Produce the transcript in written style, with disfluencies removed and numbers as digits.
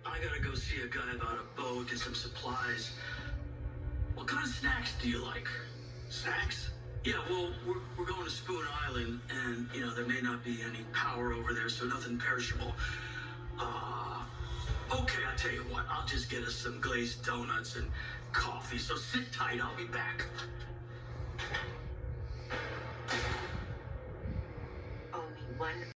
I gotta go see a guy about a boat and some supplies. What kind of snacks do you like? Snacks? Yeah, well, we're going to Spoon Island, and, there may not be any power over there, so nothing perishable. Okay, I'll tell you what. I'll just get us some glazed donuts and coffee, so sit tight. I'll be back.